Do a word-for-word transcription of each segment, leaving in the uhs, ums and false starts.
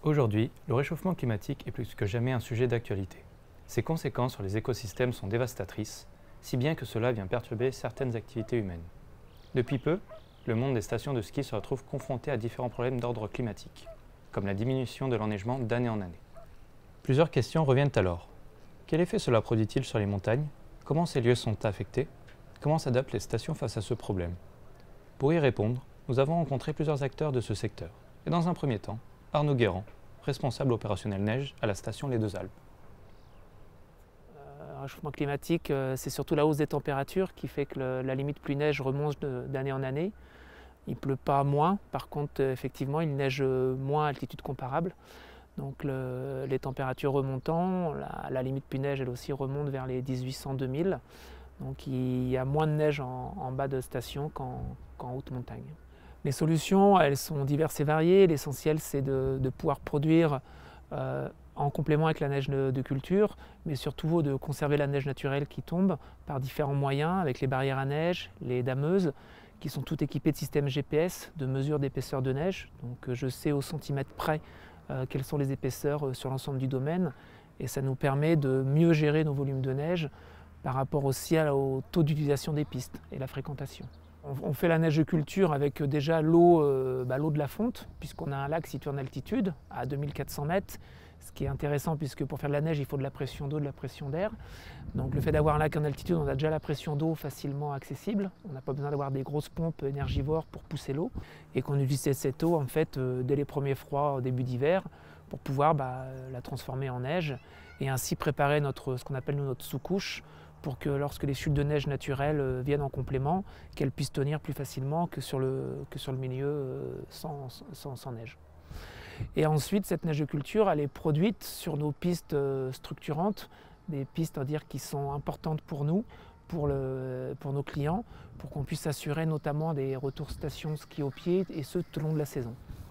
Aujourd'hui, le réchauffement climatique est plus que jamais un sujet d'actualité. Ses conséquences sur les écosystèmes sont dévastatrices, si bien que cela vient perturber certaines activités humaines. Depuis peu, le monde des stations de ski se retrouve confronté à différents problèmes d'ordre climatique, comme la diminution de l'enneigement d'année en année. Plusieurs questions reviennent alors. Quel effet cela produit-il sur les montagnes? Comment ces lieux sont affectés? Comment s'adaptent les stations face à ce problème? Pour y répondre, nous avons rencontré plusieurs acteurs de ce secteur. Et dans un premier temps, Arnaud Guérand, responsable opérationnel neige à la station Les Deux Alpes. Le réchauffement climatique, c'est surtout la hausse des températures qui fait que le, la limite pluie-neige remonte d'année en année. Il ne pleut pas moins, par contre, effectivement, il neige moins à altitude comparable. Donc le, les températures remontant, la, la limite pluie-neige, elle aussi remonte vers les mille huit cents à deux mille. Donc il y a moins de neige en, en bas de station qu'en qu'en haute montagne. Les solutions, elles sont diverses et variées. L'essentiel, c'est de, de pouvoir produire euh, en complément avec la neige de, de culture, mais surtout de conserver la neige naturelle qui tombe par différents moyens, avec les barrières à neige, les dameuses, qui sont toutes équipées de systèmes G P S de mesure d'épaisseur de neige. Donc je sais au centimètre près euh, quelles sont les épaisseurs sur l'ensemble du domaine, et ça nous permet de mieux gérer nos volumes de neige par rapport aussi au taux d'utilisation des pistes et la fréquentation. On fait la neige de culture avec déjà l'eau euh, bah, l'eau de la fonte, puisqu'on a un lac situé en altitude, à deux mille quatre cents mètres, ce qui est intéressant puisque pour faire de la neige, il faut de la pression d'eau, de la pression d'air. Donc le fait d'avoir un lac en altitude, on a déjà la pression d'eau facilement accessible. On n'a pas besoin d'avoir des grosses pompes énergivores pour pousser l'eau. Et qu'on utilise cette eau en fait, euh, dès les premiers froids au début d'hiver, pour pouvoir bah, la transformer en neige et ainsi préparer notre, ce qu'on appelle nous, notre sous-couche, pour que lorsque les chutes de neige naturelles viennent en complément, qu'elles puissent tenir plus facilement que sur le, que sur le milieu sans, sans, sans neige. Et ensuite, cette neige de culture, elle est produite sur nos pistes structurantes, des pistes à dire, qui sont importantes pour nous, pour, le, pour nos clients, pour qu'on puisse assurer notamment des retours stations ski au pied, et ce tout au long de la saison.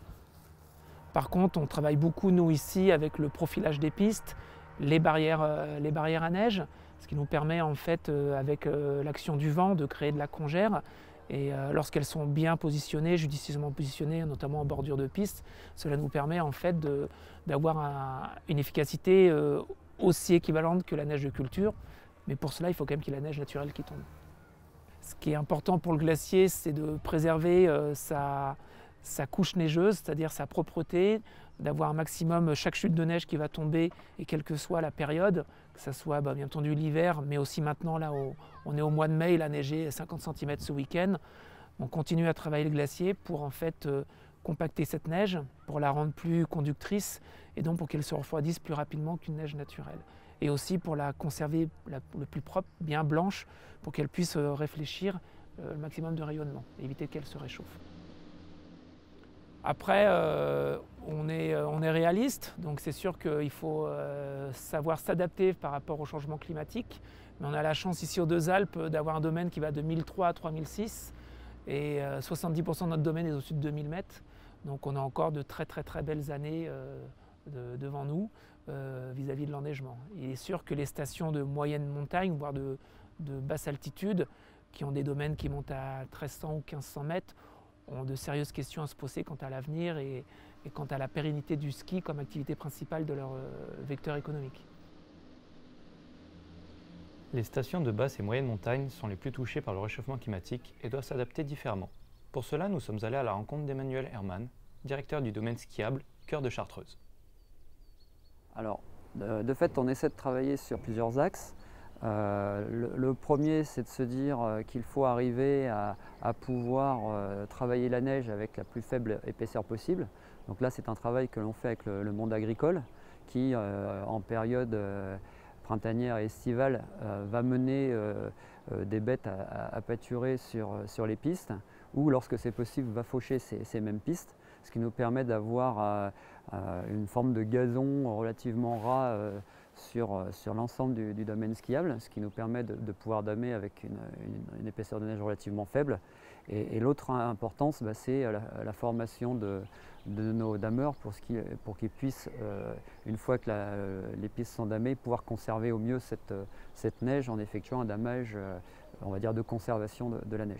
Par contre, on travaille beaucoup, nous, ici, avec le profilage des pistes, les barrières, les barrières à neige, ce qui nous permet en fait euh, avec euh, l'action du vent de créer de la congère, et euh, lorsqu'elles sont bien positionnées, judicieusement positionnées, notamment en bordure de piste, cela nous permet en fait d'avoir un, une efficacité euh, aussi équivalente que la neige de culture, mais pour cela il faut quand même qu'il y ait la neige naturelle qui tombe. Ce qui est important pour le glacier, c'est de préserver euh, sa, sa couche neigeuse, c'est-à-dire sa propreté, d'avoir un maximum chaque chute de neige qui va tomber, et quelle que soit la période, que ce soit bah, bien entendu l'hiver, mais aussi maintenant, là au, on est au mois de mai, il a neigé cinquante centimètres ce week-end. On continue à travailler le glacier pour en fait euh, compacter cette neige, pour la rendre plus conductrice, et donc pour qu'elle se refroidisse plus rapidement qu'une neige naturelle. Et aussi pour la conserver la, le plus propre, bien blanche, pour qu'elle puisse euh, réfléchir euh, le maximum de rayonnement, éviter qu'elle se réchauffe. Après, euh, on, est, on est réaliste, donc c'est sûr qu'il faut euh, savoir s'adapter par rapport au changement climatique. Mais on a la chance ici aux Deux Alpes d'avoir un domaine qui va de mille trois à trois mille six, et euh, soixante-dix pour cent de notre domaine est au-dessus de deux mille mètres. Donc on a encore de très très très belles années euh, de, devant nous euh, vis-à-vis de l'enneigement. Il est sûr que les stations de moyenne montagne, voire de, de basse altitude, qui ont des domaines qui montent à treize cents ou quinze cents mètres, ont de sérieuses questions à se poser quant à l'avenir et, et quant à la pérennité du ski comme activité principale de leur euh, vecteur économique. Les stations de basse et moyenne montagne sont les plus touchées par le réchauffement climatique et doivent s'adapter différemment. Pour cela, nous sommes allés à la rencontre d'Emmanuel Hermann, directeur du domaine skiable Cœur de Chartreuse. Alors, de, de fait, on essaie de travailler sur plusieurs axes. Euh, le, le premier, c'est de se dire euh, qu'il faut arriver à, à pouvoir euh, travailler la neige avec la plus faible épaisseur possible. Donc là, c'est un travail que l'on fait avec le, le monde agricole qui, euh, en période euh, printanière et estivale, euh, va mener euh, euh, des bêtes à, à, à pâturer sur, sur les pistes, ou lorsque c'est possible, va faucher ces, ces mêmes pistes, ce qui nous permet d'avoir euh, euh, une forme de gazon relativement ras euh, sur, sur l'ensemble du, du domaine skiable, ce qui nous permet de, de pouvoir damer avec une, une, une épaisseur de neige relativement faible. Et, et l'autre importance, bah, c'est la, la formation de, de nos dameurs pour, pour qu'ils puissent, euh, une fois que la, les pistes sont damées, pouvoir conserver au mieux cette, cette neige en effectuant un damage, euh, on va dire, de conservation de, de la neige.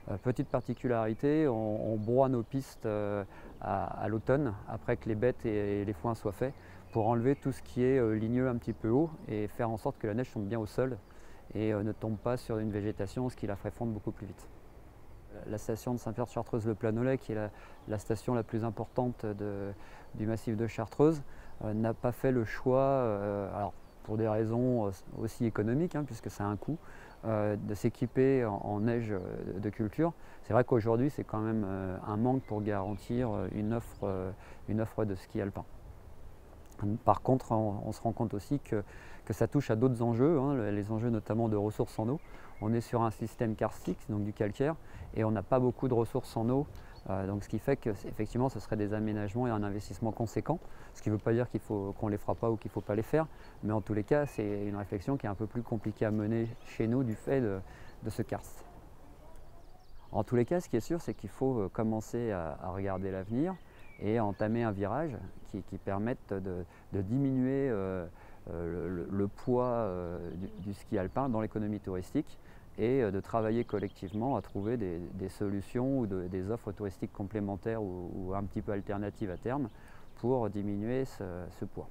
Euh, petite particularité, on, on broie nos pistes euh, à, à l'automne, après que les bêtes et, et les foins soient faits, pour enlever tout ce qui est euh, ligneux un petit peu haut et faire en sorte que la neige tombe bien au sol et euh, ne tombe pas sur une végétation, ce qui la ferait fondre beaucoup plus vite. La station de Saint-Pierre-de-Chartreuse-le-Planollet, qui est la, la station la plus importante de, du massif de Chartreuse, euh, n'a pas fait le choix, euh, alors pour des raisons aussi économiques, hein, puisque ça a un coût, euh, de s'équiper en, en neige de culture. C'est vrai qu'aujourd'hui, c'est quand même euh, un manque pour garantir une offre, euh, une offre de ski alpin. Par contre, on, on se rend compte aussi que, que ça touche à d'autres enjeux, hein, les enjeux notamment de ressources en eau. On est sur un système karstique, donc du calcaire, et on n'a pas beaucoup de ressources en eau, euh, donc ce qui fait qu'effectivement ce serait des aménagements et un investissement conséquent, ce qui ne veut pas dire qu'il faut, qu'on ne les fera pas ou qu'il ne faut pas les faire, mais en tous les cas c'est une réflexion qui est un peu plus compliquée à mener chez nous du fait de, de ce karst. En tous les cas, ce qui est sûr, c'est qu'il faut commencer à, à regarder l'avenir et à entamer un virage qui, qui permette de, de diminuer euh, le, le poids euh, du, du ski alpin dans l'économie touristique et de travailler collectivement à trouver des, des solutions ou de, des offres touristiques complémentaires ou, ou un petit peu alternatives à terme pour diminuer ce, ce poids.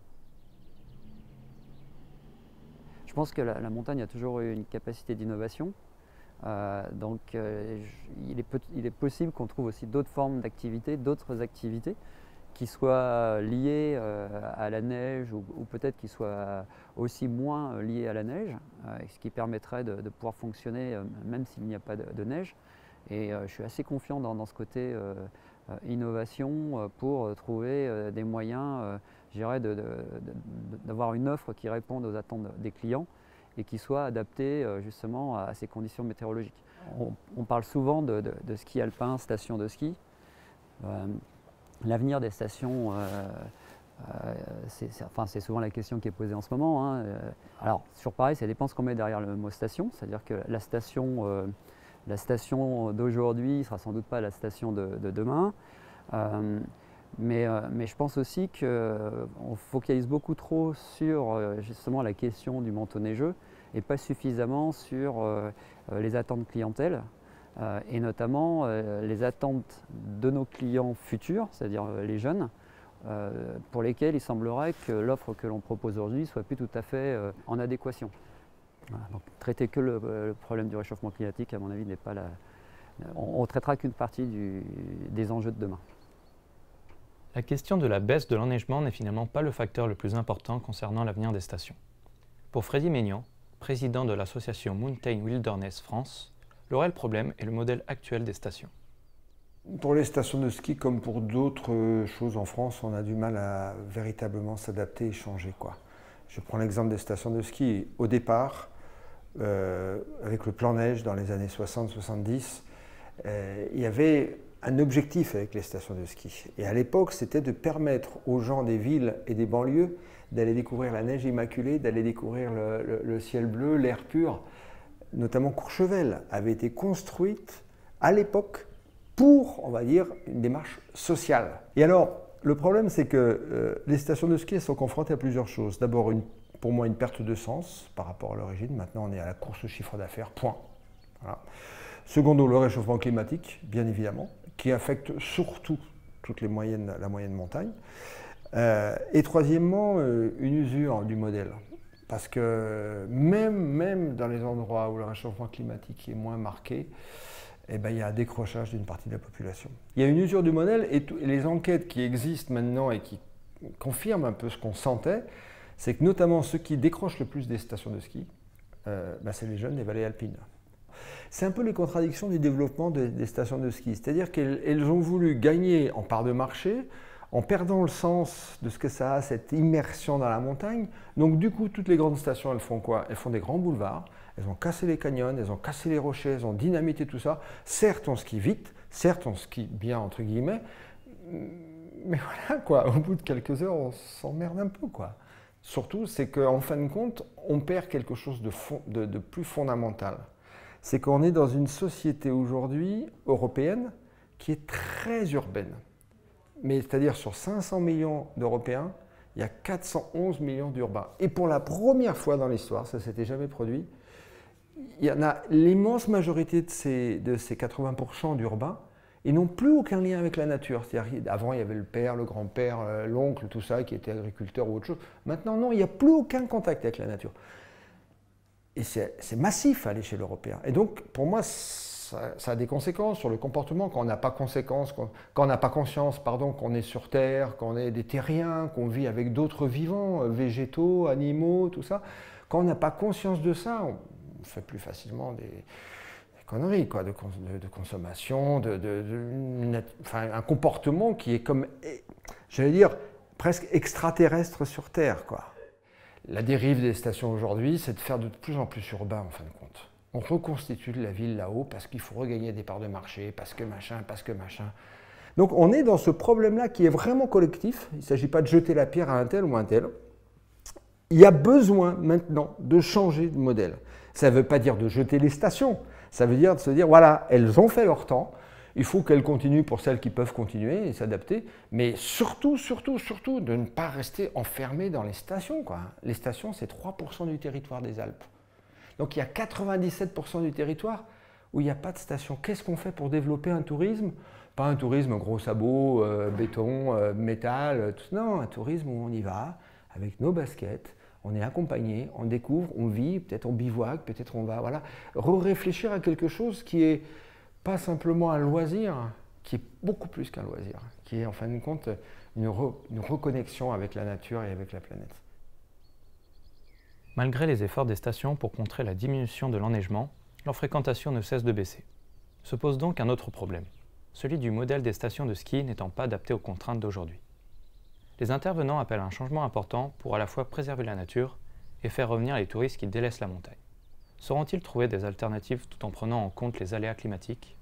Je pense que la, la montagne a toujours eu une capacité d'innovation. Euh, donc euh, il, est il est possible qu'on trouve aussi d'autres formes d'activités, d'autres activités qui soient liées euh, à la neige ou, ou peut-être qui soient aussi moins liées à la neige, euh, ce qui permettrait de, de pouvoir fonctionner euh, même s'il n'y a pas de, de neige. Et euh, je suis assez confiant dans, dans ce côté euh, euh, innovation euh, pour trouver euh, des moyens, euh, je dirais, de, de, de, d'avoir une offre qui réponde aux attentes des clients et qui soit adaptée euh, justement à ces conditions météorologiques. On, on parle souvent de, de, de ski alpin, station de ski. Euh, L'avenir des stations, euh, euh, c'est enfin, souvent la question qui est posée en ce moment. Hein. Alors, sur pareil, ça dépend ce qu'on met derrière le mot station. C'est-à-dire que la station, euh, la station d'aujourd'hui ne sera sans doute pas la station de, de demain. Euh, mais, euh, mais je pense aussi qu'on focalise beaucoup trop sur euh, justement la question du manteau neigeux et pas suffisamment sur euh, les attentes clientèle. Euh, et notamment euh, les attentes de nos clients futurs, c'est-à-dire euh, les jeunes, euh, pour lesquels il semblerait que l'offre que l'on propose aujourd'hui soit plus tout à fait euh, en adéquation. Voilà, donc traiter que le, le problème du réchauffement climatique, à mon avis, n'est pas la... On ne traitera qu'une partie du, des enjeux de demain. La question de la baisse de l'enneigement n'est finalement pas le facteur le plus important concernant l'avenir des stations. Pour Freddy Maignan, président de l'association Mountain Wilderness France, le réel problème est le modèle actuel des stations. Pour les stations de ski, comme pour d'autres choses en France, on a du mal à véritablement s'adapter et changer, quoi. Je prends l'exemple des stations de ski. Au départ, euh, avec le plan neige dans les années soixante soixante-dix, euh, il y avait un objectif avec les stations de ski. Et à l'époque, c'était de permettre aux gens des villes et des banlieues d'aller découvrir la neige immaculée, d'aller découvrir le, le, le ciel bleu, l'air pur. Notamment Courchevel, avait été construite à l'époque pour, on va dire, une démarche sociale. Et alors, le problème, c'est que euh, les stations de ski elles sont confrontées à plusieurs choses. D'abord, pour moi, une perte de sens par rapport à l'origine. Maintenant, on est à la course au chiffre d'affaires, point. Voilà. Secondo, le réchauffement climatique, bien évidemment, qui affecte surtout toutes les moyennes, la moyenne montagne. Euh, et troisièmement, euh, une usure du modèle. Parce que même, même dans les endroits où le réchauffement climatique est moins marqué, eh ben, il y a un décrochage d'une partie de la population. Il y a une usure du modèle et, et les enquêtes qui existent maintenant et qui confirment un peu ce qu'on sentait, c'est que notamment ceux qui décrochent le plus des stations de ski, euh, ben, c'est les jeunes des vallées alpines. C'est un peu les contradictions du développement de, des stations de ski, c'est-à-dire qu'elles ont voulu gagner en part de marché, en perdant le sens de ce que ça a, cette immersion dans la montagne. Donc du coup, toutes les grandes stations, elles font quoi? Elles font des grands boulevards, elles ont cassé les canyons, elles ont cassé les rochers, elles ont dynamité tout ça. Certes, on skie vite, certes, on skie bien, entre guillemets, mais voilà, quoi. Au bout de quelques heures, on s'emmerde un peu, quoi. Surtout, c'est qu'en fin de compte, on perd quelque chose de, fond, de, de plus fondamental. C'est qu'on est dans une société aujourd'hui, européenne, qui est très urbaine. Mais c'est-à-dire sur cinq cents millions d'Européens, il y a quatre cent onze millions d'urbains. Et pour la première fois dans l'histoire, ça ne s'était jamais produit, il y en a l'immense majorité de ces, de ces quatre-vingts pour cent d'urbains, ils n'ont plus aucun lien avec la nature. C'est-à-dire, avant, il y avait le père, le grand-père, euh, l'oncle, tout ça, qui était agriculteur ou autre chose. Maintenant, non, il n'y a plus aucun contact avec la nature. Et c'est massif à l'échelle européenne. Et donc, pour moi, ça, ça a des conséquences sur le comportement quand on n'a pas conséquence, quand, quand on n'a pas conscience, pardon, qu'on est sur Terre, qu'on est des terriens, qu'on vit avec d'autres vivants, végétaux, animaux, tout ça. Quand on n'a pas conscience de ça, on fait plus facilement des, des conneries, quoi, de, de, de consommation, de, de, de, enfin, un comportement qui est comme, j'allais dire, presque extraterrestre sur Terre, quoi. La dérive des stations aujourd'hui, c'est de faire de plus en plus urbain, en fin de compte. On reconstitue la ville là-haut parce qu'il faut regagner des parts de marché, parce que machin, parce que machin. Donc on est dans ce problème-là qui est vraiment collectif. Il ne s'agit pas de jeter la pierre à un tel ou un tel. Il y a besoin maintenant de changer de modèle. Ça ne veut pas dire de jeter les stations. Ça veut dire de se dire, voilà, elles ont fait leur temps. Il faut qu'elles continuent pour celles qui peuvent continuer et s'adapter, mais surtout, surtout, surtout, de ne pas rester enfermées dans les stations, quoi. Les stations, c'est trois pour cent du territoire des Alpes. Donc il y a quatre-vingt-dix-sept pour cent du territoire où il n'y a pas de station. Qu'est-ce qu'on fait pour développer un tourisme? Pas un tourisme gros sabots, euh, béton, euh, métal, tout. Non, un tourisme où on y va avec nos baskets, on est accompagné, on découvre, on vit, peut-être on bivouac, peut-être on va, voilà, réfléchir à quelque chose qui est pas simplement un loisir, qui est beaucoup plus qu'un loisir, qui est en fin de compte une, re, une reconnexion avec la nature et avec la planète. Malgré les efforts des stations pour contrer la diminution de l'enneigement, leur fréquentation ne cesse de baisser. Se pose donc un autre problème, celui du modèle des stations de ski n'étant pas adapté aux contraintes d'aujourd'hui. Les intervenants appellent un changement important pour à la fois préserver la nature et faire revenir les touristes qui délaissent la montagne. Sauront-ils trouver des alternatives tout en prenant en compte les aléas climatiques?